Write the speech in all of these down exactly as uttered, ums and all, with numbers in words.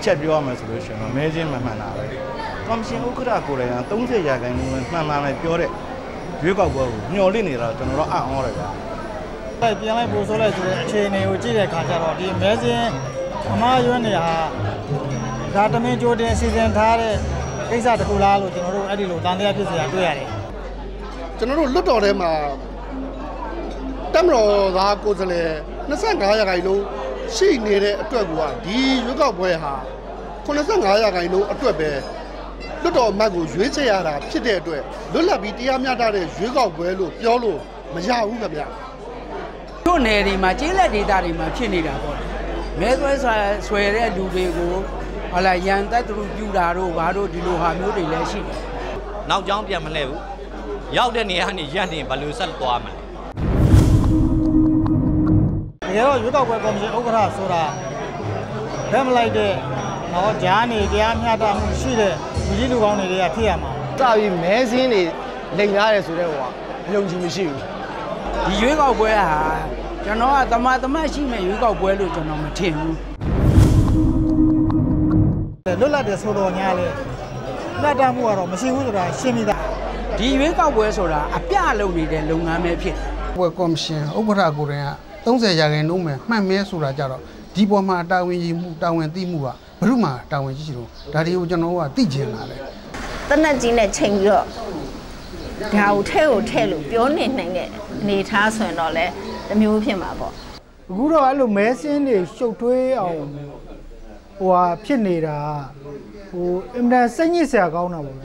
ချက်ပြောရမယ်ဆိုလို့ရှိရင်မဲချင်းမှန်မှန်တာပဲကော်မရှင်ဥက္ကဋ္ဌကိုယ်တိုင်ကသုံးဆယ်ရာခိုင်နှုန်းမှန်မှန်လည်းပြောတဲ့ရွေးကောက်ပွဲကိုမျှော်လင့်နေတာကျွန်တော်တို့အံ့ဩတယ်ဗျာ။ပြန်လိုက်ပို့ဆိုလိုက်ဆိုတဲ့အခြေအနေကိုကြည့်တဲ့အခါကျတော့ဒီမဲချင်းအမှားရွေးနေဟာဒါတမင်ကြိုတင်စီစဉ်ထားတဲ့ကိစ္စတစ်ခုလားလို့ကျွန်တော်တို့အဲ့ဒီလိုတန်တရားဖြစ်စရာတွေ့ရတယ်။ကျွန်တော်တို့လွတ်တော်ထဲမှာတမတော်သားကိုယ်စားလှယ်နှစ်ဆယ့်ငါးရာခိုင်နှုန်းရှိနေတဲ့အတွက်ကဒီရွေးကောက်ပွဲဟာခုနှစ်ဆယ့်ငါးရာခိုင်နှုန်းအတွက်ပဲလွတ်တော်အမတ်ကိုရွေးချယ်ရတာဖြစ်တဲ့အတွက်လွတ်လပ်ပြီးတရားမျှတတဲ့ရွေးကောက်ပွဲလို့ပြောလို့မရဘူးခင်ဗျာ။တို့နယ်တွေမှာကျေးလက်ဒေသတွေမှာဖြစ်နေတာပေါ့။မဲဆွဲဆွဲတဲ့လူတွေကိုဟလာရန်တက်သူပြူတာတို့ဘာတို့ဒီလိုဟာမျိုးတွေလည်းရှိတယ်။နောက်ကျောင်းပြန်မလဲဘူး။ရောက်တဲ့နေရာကနေရက်နေဘယ်လိုဆက်သွားမလဲ။တကယ်တော့ရွေးကောက်ပွဲကော်မရှင်ဥက္ကဋ္ဌဆိုတာဗက်မလိုက်တဲ့တော့ဂျားနေတရားမျှတမှုရှိတဲ့လူကြီးလူကောင်းတွေကဖြစ်ရမှာစပြီးမဲစင်းတွေလိမ်ထားတယ်ဆိုတဲ့ဟိုကယုံကြည်မရှိဘူးဒီရွေးကောက်ပွဲဟာကျွန်တော်ကတမတမရှိမဲ့ရွေးကောက်ပွဲလို့ကျွန်တော်မထင်ဘူးလွတ်လပ်တဲ့ဆိုတော်ညာလေမျှတမှုကတော့မရှိဘူးဆိုတာရှင်းပြီးသားဒီရွေးကောက်ပွဲဆိုတာအပြလုပ်နေတဲ့လုပ်ငန်းပဲဖြစ်ပွဲကော်မရှင်ဥက္ကဋ္ဌကိုယ်တိုင်ကသုံးဆယ်ရာခိုင်နှုန်းပဲမှတ်မဲဆိုတာကြတော့ဒီပေါ်မှာတာဝန်ကြီးမှုတာဝန်သိမှုကဘယ်လိုမှတာဝန်ကြီးရှိလို့ဒါတွေကိုကျွန်တော်ကသိကျင်လာတယ်တနက်ကြီးနဲ့ချိန်ပြီးတော့ဒါကိုထဲကိုထဲလို့ပြောနေနိုင်တဲ့အနေထားဆိုရင်တော့လေတမျိုးဖြစ်မှာပေါ့အခုတော့အဲ့လိုမဲစင်းတွေရှုပ်ထွေးအောင်ဟိုဟာဖြစ်နေတာဟိုအင်တာစိတ်ညစ်စရာကောင်းတာပေါ့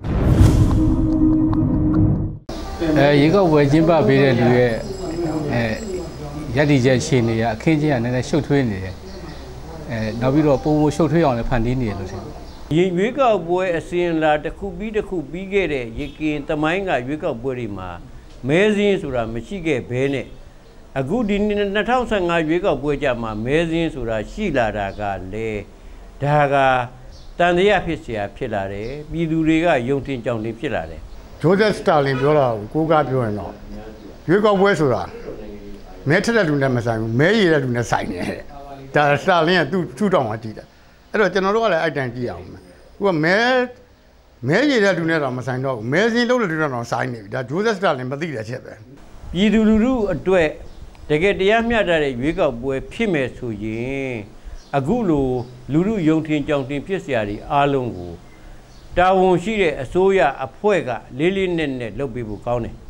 အဲရေကောက်ပွဲကျင်းပပေးတဲ့လူရဲ့အဲရက်ဒီချက်ရှင်နေရအခင်းချင်းကလည်းနည်းနည်းရှုပ်ထွေးနေတယ်အဲနောက်ပြီးတော့ပုံပုံရှုပ်ထွေးအောင်လည်းဖန်တီးနေတယ်လို့ထင်ရေရွေးကောက်ပွဲအစဉ်လာတစ်ခုပြီးတစ်ခုပြီးခဲ့တဲ့ရေကင်သမိုင်းကရွေးကောက်ပွဲတွေမှာမဲစင်းဆိုတာမရှိခဲ့ဘဲနဲ့အခုဒီနှစ်ထောင်ဆယ်ငါရွေးကောက်ပွဲကြမှာမဲစင်းဆိုတာရှိလာတာကလေဒါကတန်တရားဖြစ်เสียဖြစ်လာတယ်ပြည်သူတွေကယုံတင်ကြောင်တင်ဖြစ်လာတယ်ဂျိုးဇက်စတာလင်ပြောတာကိုကိုကပြောရင်တော့ရွေးကောက်ပွဲဆိုတာမဲထက်တဲ့လူနဲ့မဆိုင်ဘူးမဲရည်တဲ့လူနဲ့ဆိုင်တယ်ဒါစတာလင်ကသူ့ထူထောင်မှကြည့်တယ်အဲ့တော့ကျွန်တော်တို့ကလည်းအဲ့တန်ကြည့်အောင်မယ်သူကမဲမဲရည်တဲ့လူနဲ့တော့မဆိုင်တော့ဘူးမဲစင်းလုံးတဲ့လူနဲ့တော့ဆိုင်နေပြီဒါဂျိုးဇက်စတာလင်မသိတဲ့အချက်ပဲပြည်သူလူထုအတွက်တကယ်တရားမျှတတဲ့ရွေးကောက်ပွဲဖြစ်မယ်ဆိုရင်အခုလိုလူထုယုံထင်ကြောင်တင်ဖြစ်เสียတွေအားလုံးကိုတာဝန်ရှိတဲ့အစိုးရအဖွဲ့ကလေးလေးနက်နက်လုပ်ပေးဖို့ကောင်းတယ်